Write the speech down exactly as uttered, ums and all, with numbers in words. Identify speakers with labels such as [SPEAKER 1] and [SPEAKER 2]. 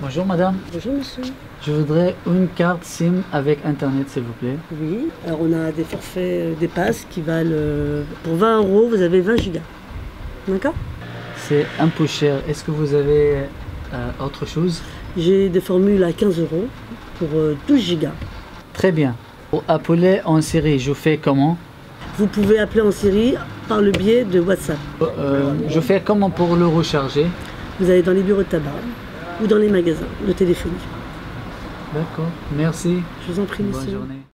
[SPEAKER 1] Bonjour madame,
[SPEAKER 2] Bonjour monsieur.
[SPEAKER 1] je voudrais une carte SIM avec internet s'il vous plaît.
[SPEAKER 2] Oui, alors on a des forfaits, euh, des passes qui valent euh, pour vingt euros, vous avez vingt gigas. D'accord?
[SPEAKER 1] C'est un peu cher, est-ce que vous avez euh, autre chose?
[SPEAKER 2] J'ai des formules à quinze euros pour euh, douze gigas.
[SPEAKER 1] Très bien. Pour appeler en série, je fais comment?
[SPEAKER 2] Vous pouvez appeler en série par le biais de WhatsApp.
[SPEAKER 1] Euh, je fais comment pour le recharger?
[SPEAKER 2] Vous allez dans les bureaux de tabac ou dans les magasins de téléphonie.
[SPEAKER 1] D'accord, merci.
[SPEAKER 2] Je vous en prie,
[SPEAKER 1] Bonne
[SPEAKER 2] monsieur.
[SPEAKER 1] journée.